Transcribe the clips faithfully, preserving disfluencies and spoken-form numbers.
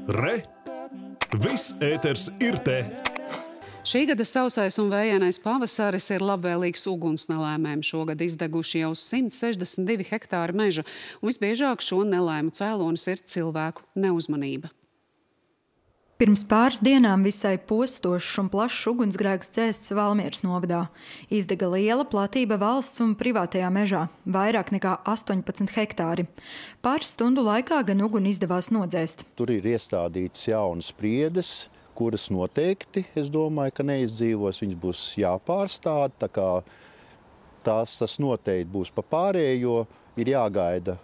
Re! Viss ēters ir te! Šī gada sausais un vējainais pavasaris ir labvēlīgs ugunsnelēmēm. Šogad izdeguši jau simt sešdesmit divi hektāri meža, un visbiežāk šo nelēmu cēlonis ir cilvēku neuzmanība. Pirms pāris dienām visai postošs un plašs ugunsgrēks dzēsts Valmieras novadā. Izdega liela platība valsts un privātajā mežā, vairāk nekā astoņpadsmit hektāri. Pāris stundu laikā gan uguni izdevās nodzēst. Tur ir iestādītas jaunas priedes, kuras noteikti, es domāju, ka neizdzīvos, viņas būs jāpārstāda, tā kā tās, tas noteikti būs pa pārējo, ir jāgaida.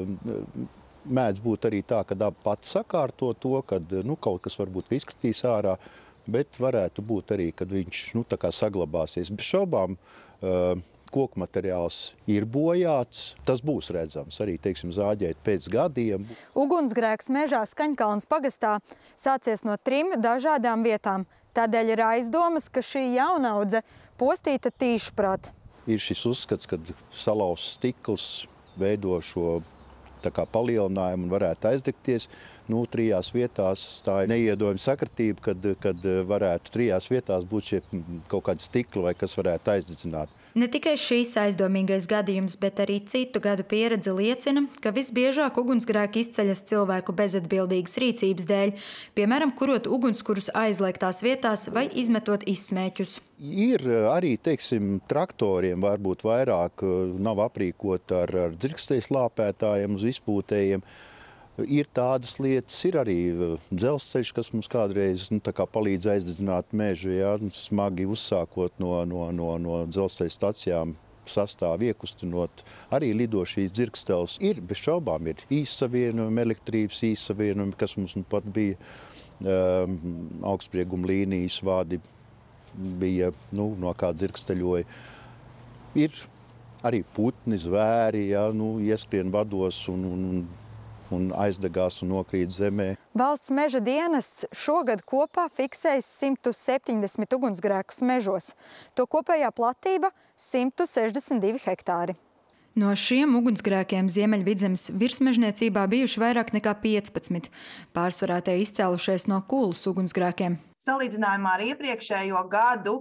Mēdz būt arī tā, ka daba pati sakārto to, kad nu, kaut kas varbūt izkritīs ārā, bet varētu būt arī, kad viņš nu, tā kā saglabāsies. Bez šaubām uh, koku materiāls ir bojāts, tas būs redzams arī, teiksim, zāģēt pēc gadiem. Ugunsgrēks mežā Skaņkalnes pagastā sācies no trim dažādām vietām. Tādēļ ir aizdomas, ka šī jaunaudze postīta tīšprāt. Ir šis uzskats, kad salauzts stikls veido šo tā kā palielinājumu un varētu aizdegties. Nu, trijās vietās tā ir neiedomājama sakritība, kad, kad varētu trijās vietās būt šie kaut kādi stikli vai kas varētu aizdedzināt. Ne tikai šīs aizdomīgais gadījums, bet arī citu gadu pieredze liecina, ka visbiežāk ugunsgrēki izceļas cilvēku bezatbildīgas rīcības dēļ, piemēram, kurot ugunskurus aizliegtās vietās vai izmetot izsmēķus. Ir arī, teiksim, traktoriem varbūt vairāk nav aprīkot ar, ar dzirksteļu slāpētājiem uz izpūtējiem. Ir tādas lietas, ir arī dzelzceļš, kas mums kādreiz nu, tā kā palīdz aizdedzināt mežu, ja, smagi uzsākot no, no, no, no dzelzceļa stacijām sastāvu iekustinot. Arī lido šīs dzirksteles. Ir, bez šaubām, ir īssavienojumi, elektrības īssavienojumi, kas mums nu pat bija um, augstsprieguma līnijas vādi, bija nu, no kā dzirksteļoja. Ir arī putni, zvēri, ja, nu, ieskrien vados un, un un aizdegās un nokrīt zemē. Valsts meža dienests šogad kopā fiksējis simt septiņdesmit ugunsgrēkus mežos. To kopējā platība simt sešdesmit divi hektāri. No šiem ugunsgrēkiem Ziemeļvidzemes virsmežniecībā bijuši vairāk nekā piecpadsmit. Pārsvarā tie izcēlušies no Kūlas ugunsgrēkiem. Salīdzinājumā ar iepriekšējo gadu,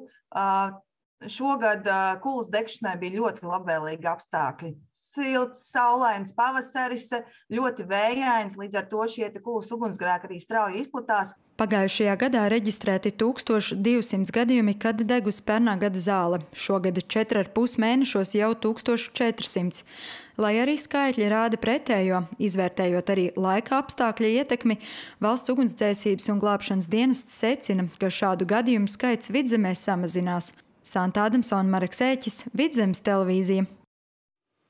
šogad Kūlas degšanai bija ļoti labvēlīgi apstākļi. Silts, saulains pavasaris, ļoti vējains, līdz ar to šie Kūlas ugunsgrēki arī strauji izplatās. Pagājušajā gadā reģistrēti tūkstoš divsimt gadījumi, kad degus pernā gada zāle. Šogad četri ar pus mēnešos jau tūkstoš četrsimt. Lai arī skaitļi rāda pretējo, izvērtējot arī laika apstākļa ietekmi, Valsts ugunsdzēsības un glābšanas dienests secina, ka šādu gadījumu skaits Vidzemē samazinās. Santa Adamsone, Mareks Ēķis, Vidzemes televīzija.